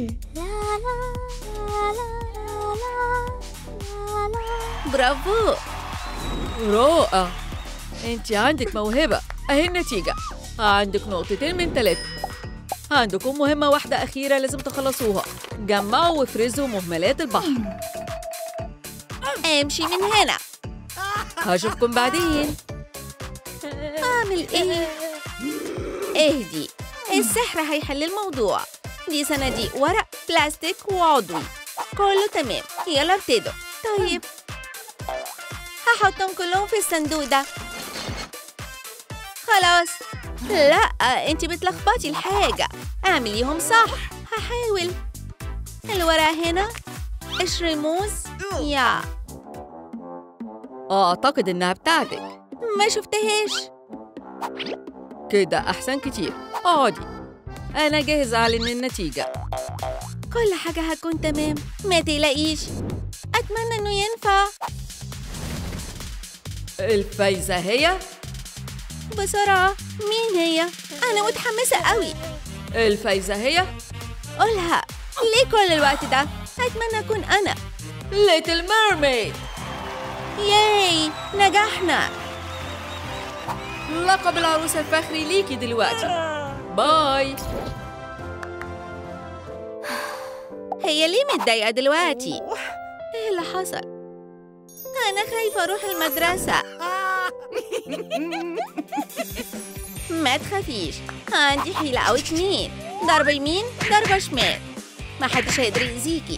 برافو. رائع. انت عندك موهبة. اهي النتيجة. عندك نقطتين من ثلاثة. عندكم مهمة واحدة أخيرة لازم تخلصوها. جمعوا وافرزوا مهملات البحر. امشي من هنا. هشوفكم بعدين. اعمل ايه؟ اهدي، السحر هيحل الموضوع. دي صناديق ورق، بلاستيك وعضوي، كله تمام. يلا ابتدوا. طيب هحطهم كلهم في الصندوق ده. خلاص. لا، انتي بتلخبطي الحاجة، اعمليهم صح. هحاول. الورق هنا، قشر موز. يا أعتقد إنها بتاعتك. ما شفتهاش. كده أحسن كتير. اقعدي، أنا جاهز أعلن النتيجة. كل حاجة هتكون تمام، ما تقلقيش. أتمنى إنه ينفع. الفايزة هي بسرعة، مين هي؟ أنا متحمسة قوي. الفايزة هي قولها. ليه كل الوقت ده؟ أتمنى أكون أنا. ليتل ميرميد. ياي، نجحنا. لقب العروسة الفخري ليكي دلوقتي. باي. هي ليه متضايقة دلوقتي؟ إيه اللي حصل؟ أنا خايفة أروح المدرسة. ما تخافيش، عندي حيلة أو اتنين. ضربة يمين، ضربة شمال. محدش هيقدر يأذيكي.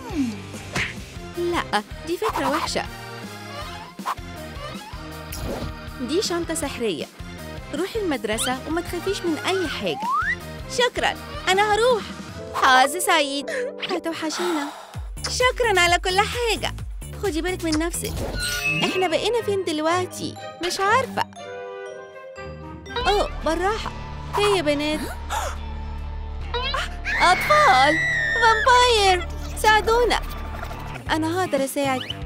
لأ، دي فكرة وحشة. دي شنطة سحرية. روحي المدرسة وما تخافيش من أي حاجة. شكراً، أنا هروح. حظ سعيد. هتوحشينا. شكراً على كل حاجة. خدي بالك من نفسك. إحنا بقينا فين دلوقتي؟ مش عارفة. أوه، بالراحة. هي يا بنات. أطفال، فامباير، ساعدونا. أنا هقدر أساعد.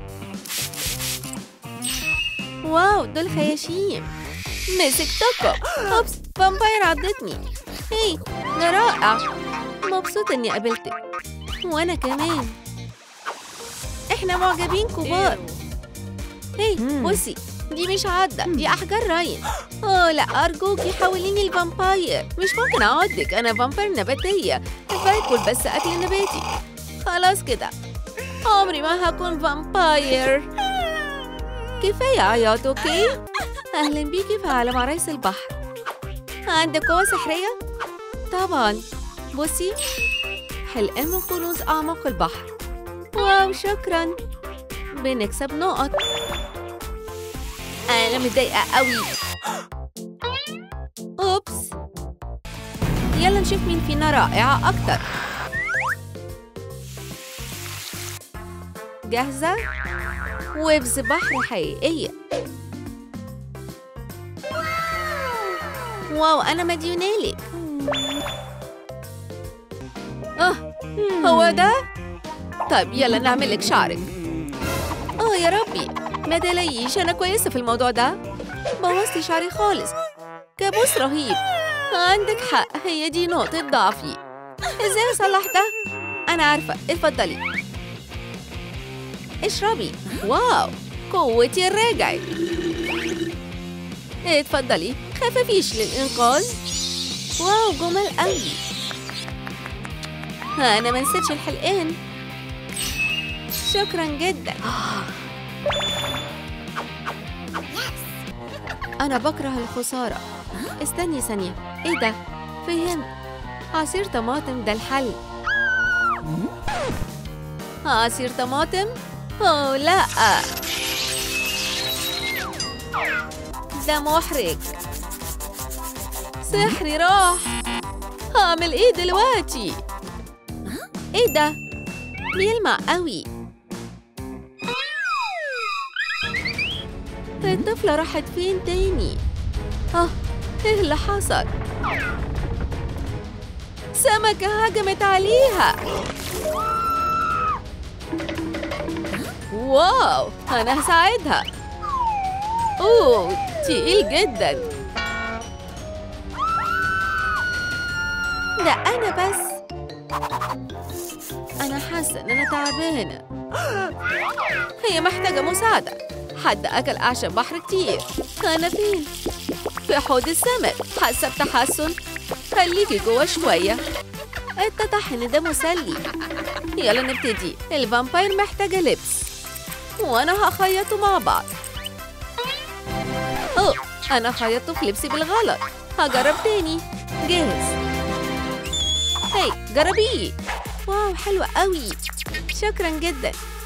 واو، دول خياشيم. مسكتكم. أوبس، فامباير عضتني. هي، ده رائع. مبسوطة إني قابلتك. وأنا كمان. إحنا معجبين كبار. هي، بصي، دي مش عضة، دي أحجار راين. أوه لا، أرجوكي حوليني الفامباير. مش ممكن أعضك، أنا فامباير نباتية. باكل بس أكل نباتي. خلاص كده، عمري ما هكون فامباير. كفاية عياط، أوكي؟ أهلا بيكي في عالم عرايس البحر. عندك قوة سحرية؟ طبعاً. بصي، حلقان من كنوز أعماق البحر. واو، شكراً. بنكسب نقط. أنا متضايقة قوي. أوبس. يلا نشوف مين فينا رائعة أكتر. جاهزة؟ ويفز بحر حقيقية. واو، أنا مديونالك. آه، هو ده؟ طيب يلا نعمل لك شعرك. آه يا ربي، ما تقلقيش، أنا كويسة في الموضوع ده. بوظتي شعري خالص. كابوس رهيب. عندك حق، هي دي نقطة ضعفي. إزاي أصلح ده؟ أنا عارفة، اتفضلي. اشربي. واو، قوتي رجعت. اتفضلي، خففيش للإنقاذ. واو، جمال قوي. أنا ما نسيتش الحلقان. شكراً جداً. أنا بكره الخسارة. استني ثانية، إيه ده؟ فهمت، عصير طماطم ده الحل. عصير طماطم؟ أوه لأ، ده محرج. سحري راح. هعمل إيه دلوقتي؟ إيه ده؟ بيلمع قوي. الطفلة راحت فين تاني؟ آه، إيه اللي حصل؟ سمكة هجمت عليها. واو، أنا هساعدها. أوه، تقيل جدا. ده أنا بس. أنا حاسة إن أنا تعبانة. هي محتاجة مساعدة. حد أكل أعشاب بحر كتير. أنا فين؟ في حوض السمك. حاسة بتحسن. خليكي جوا شوية. اتضح إن ده مسلي. يلا نبتدي. الفامباير محتاجة لبس وأنا هخيطه مع بعض. أوه، أنا خيطته في لبسي بالغلط. هجرب تاني. جاهز. هاي جربيه. واو حلوة قوي. شكرا جدا.